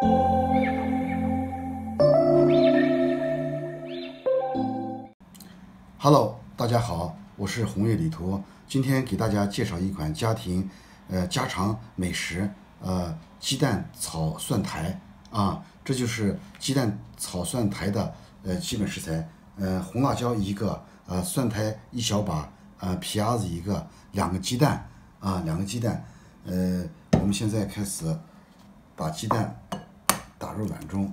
Hello， 大家好，我是红叶李图，今天给大家介绍一款家庭家常美食，鸡蛋炒蒜苔啊，这就是鸡蛋炒蒜苔的基本食材。红辣椒一个，蒜苔一小把，皮鸭子一个，2个鸡蛋啊，2个鸡蛋。我们现在开始把鸡蛋打入碗中。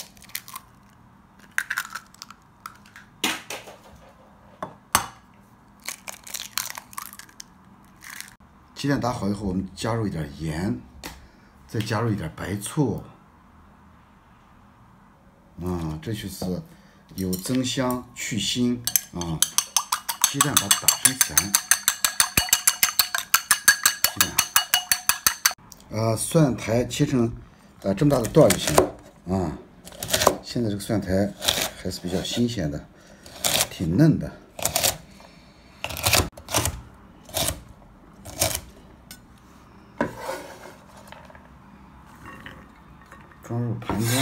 鸡蛋打好以后，我们加入一点盐，再加入一点白醋，这就是有增香去腥啊。鸡蛋把它打成散，鸡蛋，蒜苔切成这么大的段就行了啊。现在这个蒜苔还是比较新鲜的，挺嫩的。装入盘中，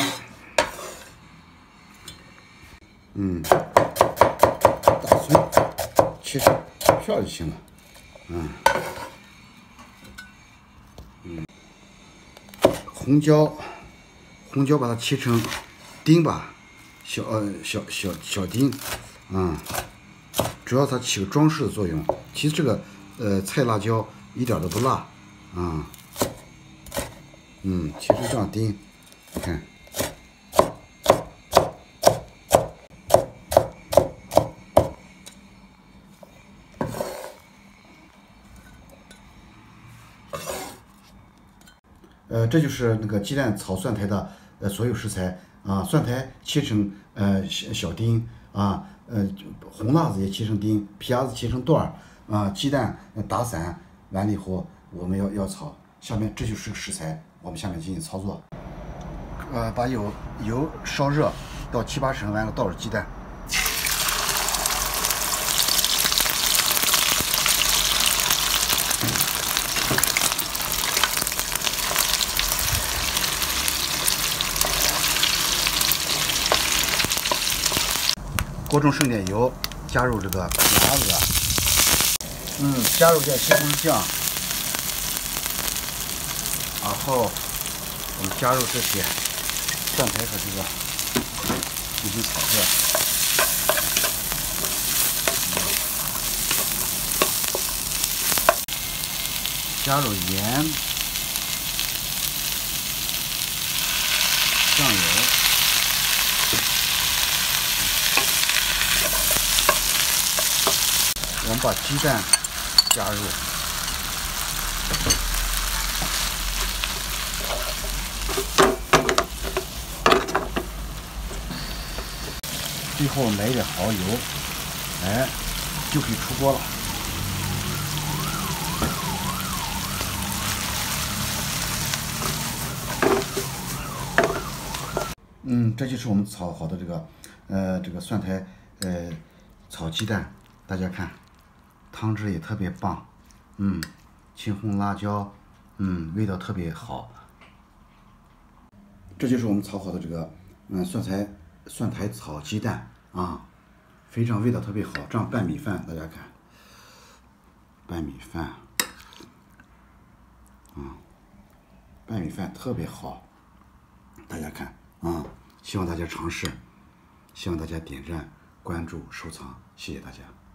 大葱切成片就行了，红椒把它切成丁吧，小丁，主要它起个装饰的作用。其实这个菜辣椒一点都不辣，切成这样丁。你看，这就是那个鸡蛋炒蒜苔的所有食材啊。蒜苔切成小丁啊，红辣子也切成丁，皮鸭子切成段啊，鸡蛋打散完了以后，我们要炒。下面这就是个食材，我们下面进行操作。把油烧热到7、8成，完了倒入鸡蛋，锅中剩点油，加入这个皮鸭子，加入点西红柿酱，然后我们加入这些蒜苔和这个进行炒热，加入盐、酱油，我们把鸡蛋加入。最后来一点蚝油，就可以出锅了。这就是我们炒好的这个蒜苔炒鸡蛋，大家看，汤汁也特别棒，青红辣椒，味道特别好。这就是我们炒好的这个蒜苔炒鸡蛋啊，非常味道特别好。这样拌米饭，大家看，拌米饭，拌米饭特别好，大家看希望大家尝试，希望大家点赞、关注、收藏，谢谢大家。